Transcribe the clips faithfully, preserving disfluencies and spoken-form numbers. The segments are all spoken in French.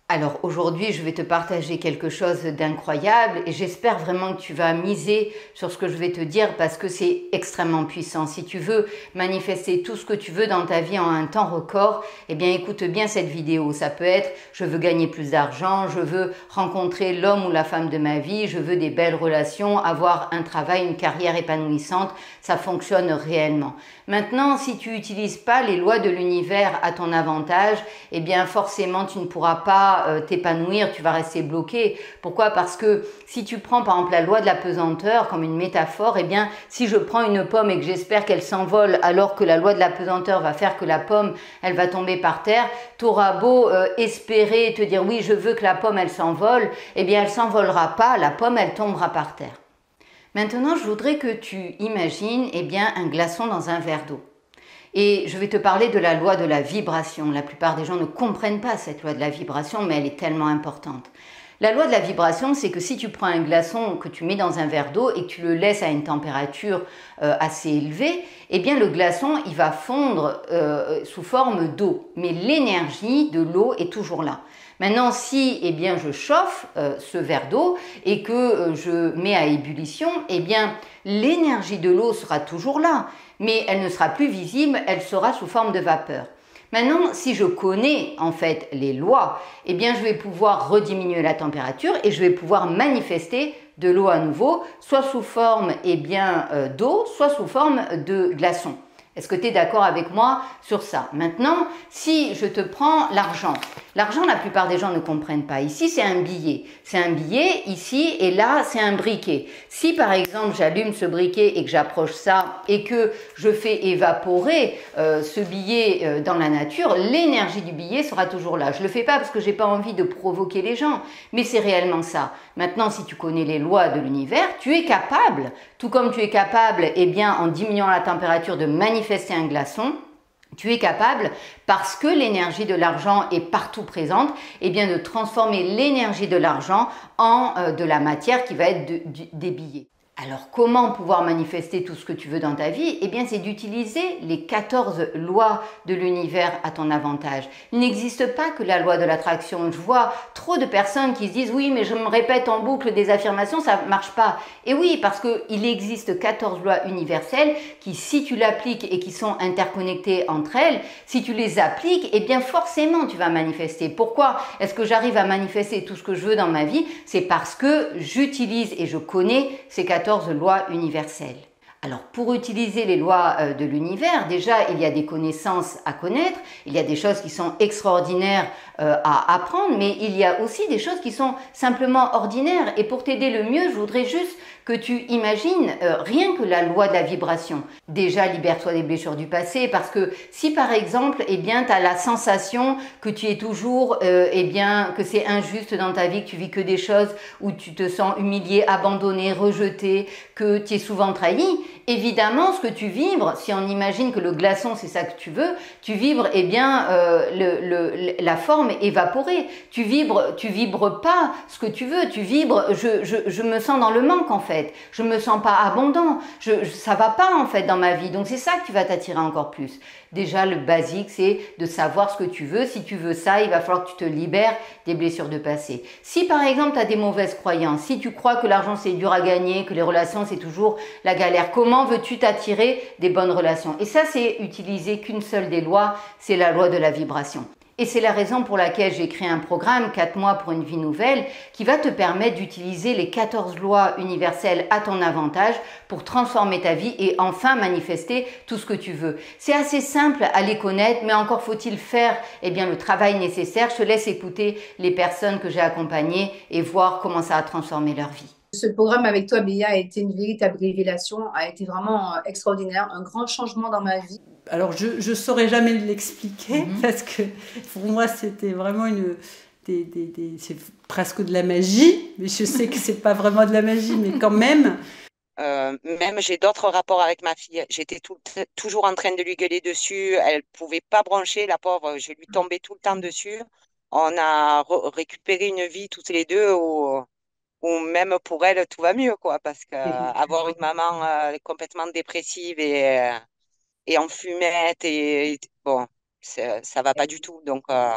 Alors aujourd'hui, je vais te partager quelque chose d'incroyable et j'espère vraiment que tu vas miser sur ce que je vais te dire parce que c'est extrêmement puissant. Si tu veux manifester tout ce que tu veux dans ta vie en un temps record, eh bien écoute bien cette vidéo. Ça peut être je veux gagner plus d'argent, je veux rencontrer l'homme ou la femme de ma vie, je veux des belles relations, avoir un travail, une carrière épanouissante. Ça fonctionne réellement. Maintenant, si tu n'utilises pas les lois de l'univers à ton avantage, eh bien forcément tu ne pourras pas euh, t'épanouir, tu vas rester bloqué. Pourquoi? Parce que si tu prends par exemple la loi de la pesanteur comme une métaphore, eh bien si je prends une pomme et que j'espère qu'elle s'envole alors que la loi de la pesanteur va faire que la pomme elle va tomber par terre, tu auras beau euh, espérer te dire oui je veux que la pomme elle s'envole, eh bien elle s'envolera pas, la pomme elle tombera par terre. Maintenant, je voudrais que tu imagines eh bien, un glaçon dans un verre d'eau. Et je vais te parler de la loi de la vibration. La plupart des gens ne comprennent pas cette loi de la vibration, mais elle est tellement importante. La loi de la vibration, c'est que si tu prends un glaçon que tu mets dans un verre d'eau et que tu le laisses à une température euh, assez élevée, eh bien le glaçon, il va fondre euh, sous forme d'eau. Mais l'énergie de l'eau est toujours là. Maintenant, si eh bien, je chauffe euh, ce verre d'eau et que euh, je mets à ébullition, eh bien l'énergie de l'eau sera toujours là, mais elle ne sera plus visible, elle sera sous forme de vapeur. Maintenant, si je connais en fait les lois, eh bien je vais pouvoir rediminuer la température et je vais pouvoir manifester de l'eau à nouveau, soit sous forme eh bien euh, d'eau, soit sous forme de glaçon. Est-ce que tu es d'accord avec moi sur ça? Maintenant, si je te prends l'argent, l'argent, la plupart des gens ne comprennent pas. Ici, c'est un billet. C'est un billet, ici, et là, c'est un briquet. Si, par exemple, j'allume ce briquet et que j'approche ça et que je fais évaporer euh, ce billet euh, dans la nature, l'énergie du billet sera toujours là. Je ne le fais pas parce que je n'ai pas envie de provoquer les gens, mais c'est réellement ça. Maintenant, si tu connais les lois de l'univers, tu es capable, tout comme tu es capable, eh bien, en diminuant la température, de manifester un glaçon, tu es capable, parce que l'énergie de l'argent est partout présente, eh bien de transformer l'énergie de l'argent en euh, de la matière qui va être de, de, des billets. Alors comment pouvoir manifester tout ce que tu veux dans ta vie? Eh bien c'est d'utiliser les quatorze lois de l'univers à ton avantage. Il n'existe pas que la loi de l'attraction. Je vois trop de personnes qui se disent oui mais je me répète en boucle des affirmations, ça ne marche pas. Et oui, parce qu'il existe quatorze lois universelles qui, si tu l'appliques et qui sont interconnectées entre elles, si tu les appliques, eh bien forcément tu vas manifester. Pourquoi est-ce que j'arrive à manifester tout ce que je veux dans ma vie? C'est parce que j'utilise et je connais ces quatorze lois universelles. Alors pour utiliser les lois euh, de l'univers, déjà il y a des connaissances à connaître, il y a des choses qui sont extraordinaires euh, à apprendre, mais il y a aussi des choses qui sont simplement ordinaires. Et pour t'aider le mieux, je voudrais juste que tu imagines euh, rien que la loi de la vibration. Déjà, libère-toi des blessures du passé, parce que si par exemple, eh bien, tu as la sensation que tu es toujours, euh, eh bien, que c'est injuste dans ta vie, que tu vis que des choses où tu te sens humilié, abandonné, rejeté, que tu es souvent trahi, évidemment, ce que tu vibres, si on imagine que le glaçon, c'est ça que tu veux, tu vibres, eh bien, euh, le, le, la forme évaporée. Tu vibres, tu vibres pas ce que tu veux, tu vibres, je, je, je me sens dans le manque en fait. Je me sens pas abondant, je, je, ça va pas en fait dans ma vie. Donc c'est ça qui va t'attirer encore plus. Déjà le basique c'est de savoir ce que tu veux. Si tu veux ça, il va falloir que tu te libères des blessures de passé. Si par exemple tu as des mauvaises croyances, si tu crois que l'argent c'est dur à gagner, que les relations c'est toujours la galère, comment veux-tu t'attirer des bonnes relations? Et ça c'est utiliser qu'une seule des lois, c'est la loi de la vibration. Et c'est la raison pour laquelle j'ai créé un programme, quatre mois pour une vie nouvelle, qui va te permettre d'utiliser les quatorze lois universelles à ton avantage pour transformer ta vie et enfin manifester tout ce que tu veux. C'est assez simple à les connaître, mais encore faut-il faire eh bien, le travail nécessaire. Je te laisse écouter les personnes que j'ai accompagnées et voir comment ça a transformé leur vie. Ce programme avec toi, Béa, a été une véritable révélation, a été vraiment euh, extraordinaire, un grand changement dans ma vie. Alors, je ne saurais jamais l'expliquer Mhm. parce que pour moi, c'était vraiment une. Des, des, des, c'est presque de la magie, mais je sais que c'est pas vraiment de la magie, mais quand même. Euh, même j'ai d'autres rapports avec ma fille. J'étais tout, toujours en train de lui gueuler dessus. Elle pouvait pas brancher, la pauvre. Je lui tombais tout le temps dessus. On a re- récupéré une vie toutes les deux où, où même pour elle tout va mieux, quoi, parce que euh, avoir une maman euh, complètement dépressive et, euh, et en fumette et, et bon, c'est- ça va pas du tout. Donc euh,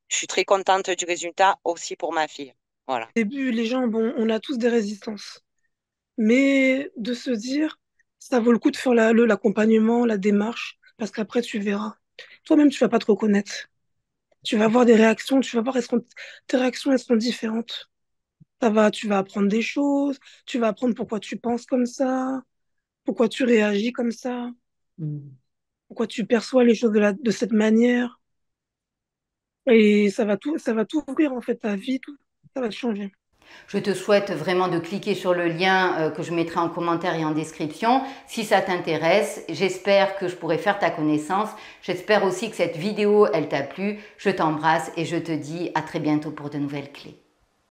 je suis très contente du résultat aussi pour ma fille. Voilà. Au début, les gens, bon, on a tous des résistances. Mais de se dire, ça vaut le coup de faire la- le- l'accompagnement, la démarche, parce qu'après, tu verras. Toi-même, tu vas pas te reconnaître. Tu vas avoir des réactions, tu vas voir, elles seront- tes réactions, elles seront différentes. Ça va, tu vas apprendre des choses, tu vas apprendre pourquoi tu penses comme ça, pourquoi tu réagis comme ça, pourquoi tu perçois les choses de, la, de cette manière. Et ça va tout, ça va tout ouvrir, en fait, ta vie, tout, ça va te changer. Je te souhaite vraiment de cliquer sur le lien euh, que je mettrai en commentaire et en description. Si ça t'intéresse, j'espère que je pourrai faire ta connaissance. J'espère aussi que cette vidéo, elle t'a plu. Je t'embrasse et je te dis à très bientôt pour de nouvelles clés.